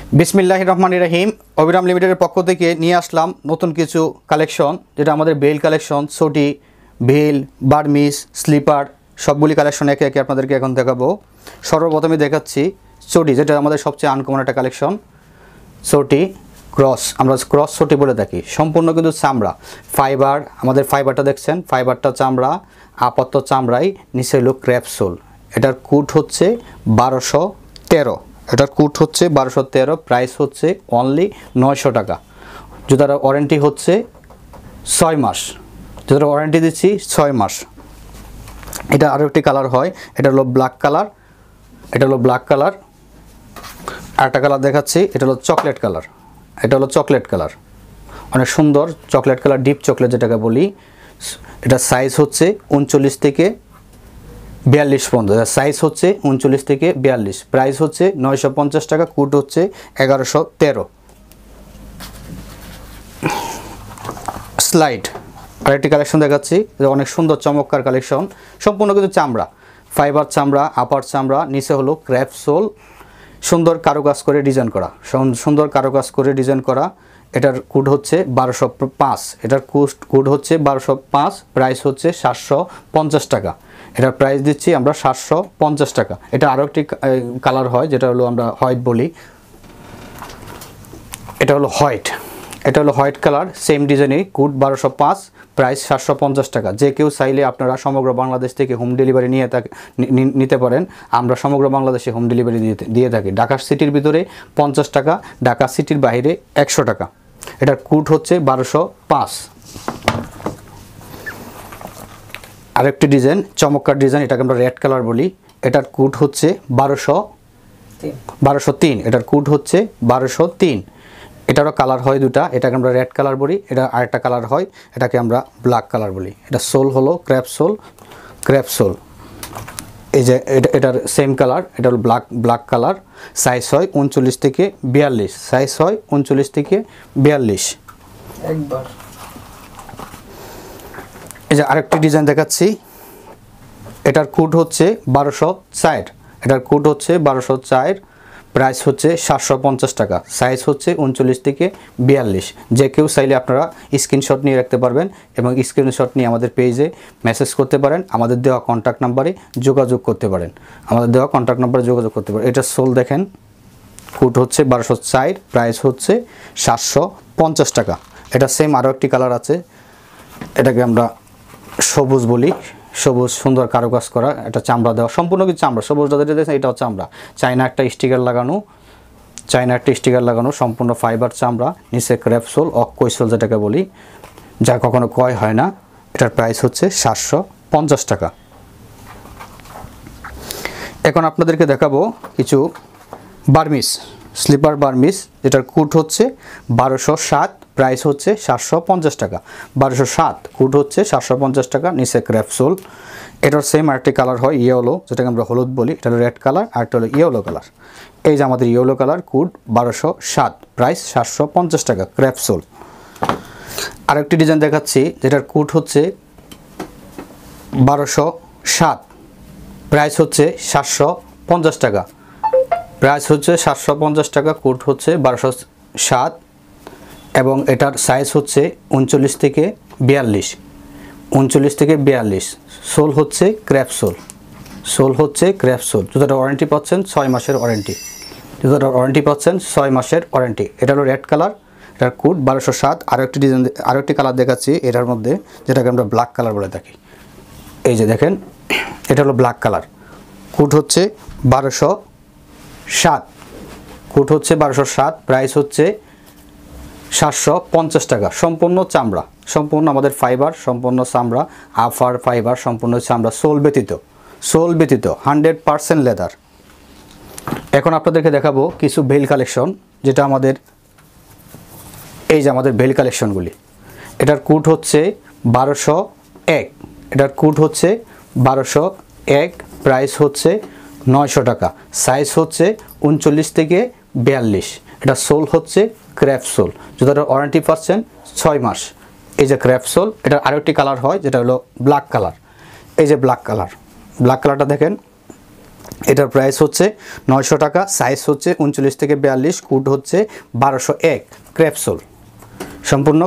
বিসমিল্লাহির রহমানির রহিম। অবিরাম লিমিটেডের পক্ষ থেকে নিয়ে আসলাম নতুন কিছু কালেকশন, যেটা আমাদের বেল কালেকশন, সোটি, ভেল, বার্মিস, স্লিপার সবগুলি কালেকশন একে একে আপনাদেরকে এখন দেখাবো। সর্বপ্রথমে দেখাচ্ছি সোটি, যেটা আমাদের সবচেয়ে আনকমন একটা কালেকশন। সোটি ক্রস, আমরা ক্রস সোটি বলে থাকি। সম্পূর্ণ কিন্তু চামড়া, ফাইবার। আমাদের ফাইবারটা দেখছেন, ফাইবারটা চামড়া, আপাতত চামড়াই, নিচে হলো ক্র্যাপসোল। এটার কুট হচ্ছে 1213। এটার কুট হচ্ছে 1213, প্রাইস হচ্ছে অনলি 900 টাকা। জুতার ওয়ারেন্টি হচ্ছে 6 মাস। জুতার ওয়ারেন্টি দিচ্ছি 6 মাস। এটা আরও একটি কালার হয়, এটা হলো ব্ল্যাক কালার। এটা হলো ব্ল্যাক কালার। আরেকটা কালার দেখাচ্ছি, এটা হলো চকলেট কালার। এটা হলো চকলেট কালার, অনেক সুন্দর চকলেট কালার, ডিপ চকলেট যেটাকে বলি। এটা সাইজ হচ্ছে 39 থেকে 42 পর্যন্ত। সাইজ হচ্ছে 39 থেকে 42, প্রাইস হচ্ছে 950 টাকা, কুট হচ্ছে 1113। স্লাইড আরেকটি কালেকশন দেখাচ্ছি, অনেক সুন্দর চমৎকার কালেকশন। সম্পূর্ণ কিন্তু চামড়া, ফাইবার চামড়া, আপার চামড়া, নিচে হলো ক্র্যাপসোল, সুন্দর কারুকাজ করে ডিজাইন করা, সুন্দর কারুকাজ করে ডিজাইন করা। এটার কুড হচ্ছে 1205। এটার কুড হচ্ছে 1205, প্রাইস হচ্ছে 750 টাকা। এটার প্রাইস দিচ্ছি আমরা 750 টাকা। এটা আরও একটি কালার হয়, যেটা হলো আমরা হোয়াইট বলি। এটা হলো হোয়াইট। এটা হলো হোয়াইট কালার, সেম ডিজাইনে, কুড 1205, প্রাইস 750 টাকা। যে কেউ চাইলে আপনারা সমগ্র বাংলাদেশ থেকে হোম ডেলিভারি নিতে পারেন। আমরা সমগ্র বাংলাদেশে হোম ডেলিভারি দিয়ে থাকি। ঢাকা সিটির ভিতরে 50 টাকা, ঢাকা সিটির বাইরে 100 টাকা। এটার কুড হচ্ছে 1205। আরেকটি ডিজাইন, চমৎকার ডিজাইন, এটাকে আমরা রেড কালার বলি। এটার কুড হচ্ছে 1203। এটার কুড হচ্ছে 1203। এটারও কালার হয় দুটা, এটাকে আমরা রেড কালার বলি। এটা আরেকটা কালার হয়, এটাকে আমরা ব্ল্যাক কালার বলি। এটা সোল হলো ক্র্যাপসোল। এই যে এটার সেম কালার, এটা হলো ব্ল্যাক কালার। সাইজ হয় 39 থেকে 42। সাইজ হয় 39 থেকে 42। একবার এই যে আরেকটি ডিজাইন দেখাচ্ছি, এটার কুড হচ্ছে 1204। এটার কুড হচ্ছে 1204, প্রাইস হচ্ছে 750 টাকা। সাইজ হচ্ছে 39 থেকে 42। যে কেউ চাইলে আপনারা স্ক্রিনশট নিয়ে রাখতে পারবেন এবং স্ক্রিনশট নিয়ে আমাদের পেজে মেসেজ করতে পারেন। আমাদের দেওয়া কন্ট্যাক্ট নাম্বারে যোগাযোগ করতে পারেন। এটা সোল দেখেন, কুট হচ্ছে 1204, প্রাইস হচ্ছে 750 টাকা। এটা সেম আরও একটি কালার আছে, এটাকে আমরা সবুজ বলি। সবুজ, সুন্দর কারুকাজ করা, এটা চামড়া দেওয়া, সম্পূর্ণ কিছু চামড়া। সবুজটা যেটা দেখছেন, এটা হচ্ছে চামড়া। চায়না একটা স্টিকার লাগানো, সম্পূর্ণ ফাইবার চামড়া, নিচে ক্র্যাপসোল, অকৈসোল যেটাকে বলি, যা কখনো কয় হয় না। এটার প্রাইস হচ্ছে 750 টাকা। এখন আপনাদেরকে দেখাবো কিছু বার্মিস, স্লিপার বার্মিস, যেটার কুট হচ্ছে 1207, প্রাইস হচ্ছে 750 টাকা। 1207, কুট হচ্ছে 750 টাকা, নিচে ক্র্যাপসোল। এটার সেম আরেকটি কালার হয় ইয়েলো, যেটাকে আমরা হলুদ বলি। এটা হলো রেড কালার, আরেকটা হলো ইয়েলো কালার। এই যে আমাদের ইয়েলো কালার, কুট 1207, প্রাইস 750 টাকা, ক্র্যাপসোল। আরেকটি ডিজাইন দেখাচ্ছি, যেটার কুট হচ্ছে 1207, প্রাইস হচ্ছে 750 টাকা। প্রাইস হচ্ছে 750 টাকা, কুট হচ্ছে 1207 এবং এটার সাইজ হচ্ছে 39 থেকে 42। 39 থেকে 42। সোল হচ্ছে ক্র্যাপসোল। জুতাটার ওয়ারেন্টি পাচ্ছেন 6 মাসের ওয়ারেন্টি। এটা হলো রেড কালার, এটার কুট 1207। আরও একটি কালার দেখাচ্ছি এটার মধ্যে, যেটাকে আমরা ব্ল্যাক কালার বলে থাকি। এই যে দেখেন, এটা হলো ব্ল্যাক কালার, কুট হচ্ছে 1207। প্রাইস হচ্ছে 750 টাকা। সম্পূর্ণ চামড়া, সম্পূর্ণ আমাদের ফাইবার, সম্পূর্ণ চামড়া, আফার ফাইবার, সম্পূর্ণ চামড়া, সোল ব্যতীত 100% লেদার। এখন আপনাদেরকে দেখাবো কিছু বেল কালেকশন, যেটা আমাদের, এই যে আমাদের বেল কালেকশনগুলি। এটার কুট হচ্ছে 1201। এটার কুট হচ্ছে 1201, প্রাইস হচ্ছে 900 টাকা। সাইজ হচ্ছে 39 থেকে 42। এটা সোল হচ্ছে ক্র্যাপসোল। জুতাটার ওয়ারেন্টি পাচ্ছেন 6 মাস। এই যে ক্র্যাপসোল। এটার আরও একটি কালার হয়, যেটা হলো ব্ল্যাক কালার। এই যে ব্ল্যাক কালারটা দেখেন, এটার প্রাইস হচ্ছে 900 টাকা, সাইজ হচ্ছে 39 থেকে 42, কোড হচ্ছে 1201। ক্রেপসোল, সম্পূর্ণ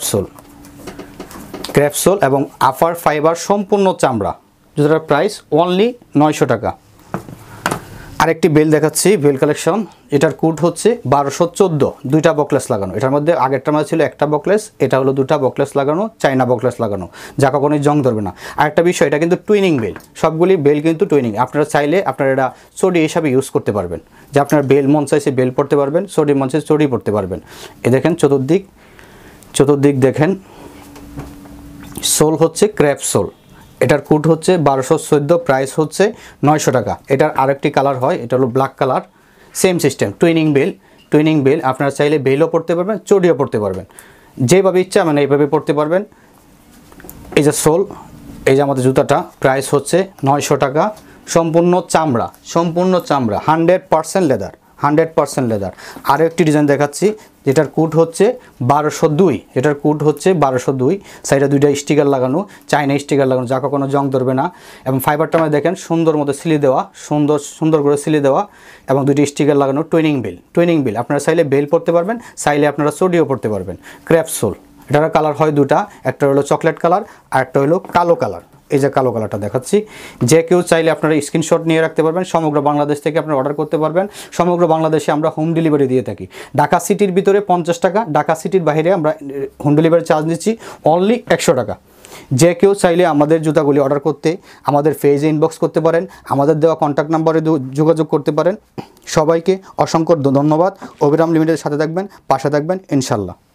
ক্রেপসোল এবং আফার ফাইবার সম্পূর্ণ চামড়া, জুতাটার প্রাইস অনলি 900 টাকা। আরেকটি বেল দেখাচ্ছি, বেল কালেকশন, এটার কোড হচ্ছে 1214, দুইটা বকলেস লাগানো। এটার মধ্যে আগেরটার মধ্যে ছিল একটা বকলেস, এটা হলো দুটা বকলেস লাগানো, চাইনা বকলেস লাগানো, যা কখনোই জং ধরবে না। আরেকটা বিষয়, এটা কিন্তু টুইনিং বেল, সবগুলি বেল কিন্তু টুইনিং। আপনারা চাইলে আপনারা এটা চড়ি হিসাবে ইউজ করতে পারবেন, যে আপনার বেল মন চাইছে বেল পড়তে পারবেন, চড়ি মন চাইছে চড়ি পড়তে পারবেন। এ দেখেন চতুর্দিক দেখেন, সোল হচ্ছে ক্র্যাপ সোল, এটার কোড হচ্ছে 1214, প্রাইস হচ্ছে 900 টাকা। এটার আরেকটি কালার হয়, এটা হলো black colour, same system, twinning বেল। আপনারা চাইলে বেলও পড়তে পারবেন, চড়িও পড়তে পারবেন, যেভাবে ইচ্ছা মানে এইভাবে পড়তে পারবেন। এই যে সোল, এই যে আমাদের জুতাটা, প্রাইস হচ্ছে 900 টাকা। সম্পূর্ণ চামড়া 100% লেদার, 100% লেদার। আরও একটি ডিজাইন দেখাচ্ছি, যেটার কোড হচ্ছে 1202, সাইডে দুইটা স্টিকার লাগানো, চাইনা স্টিকার লাগানো, যা কখনো জং ধরবে না। এবং ফাইবারটা আমরা দেখেন সুন্দর মতো সিলি দেওয়া, সুন্দর করে সিলি দেওয়া, এবং দুইটি স্টিকার লাগানো। টুইনিং বেল, আপনারা চাইলে বেল পড়তে পারবেন, চাইলে আপনারা চড়িও পড়তে পারবেন। ক্র্যাপসোল, এটার কালার হয় দুটা, একটা হলো চকলেট কালার আর একটা হলো কালো কালার। এই যে কালো কালারটা দেখাচ্ছি, যে কেউ চাইলে আপনারা স্ক্রিনশট নিয়ে রাখতে পারবেন। সমগ্র বাংলাদেশ থেকে আপনারা অর্ডার করতে পারবেন। সমগ্র বাংলাদেশে আমরা হোম ডেলিভারি দিয়ে থাকি। ঢাকা সিটির ভিতরে 50 টাকা, ঢাকা সিটির বাইরে আমরা হোম ডেলিভারি চার্জ নিচ্ছি অনলি 100 টাকা। যে কেউ চাইলে আমাদের জুতাগুলি অর্ডার করতে আমাদের পেজে ইনবক্স করতে পারেন, আমাদের দেওয়া কন্ট্যাক্ট নাম্বারে যোগাযোগ করতে পারেন। সবাইকে অসংখ্য ধন্যবাদ। অভিরাম লিমিটেডের সাথে থাকবেন, পাশে থাকবেন ইনশাল্লাহ।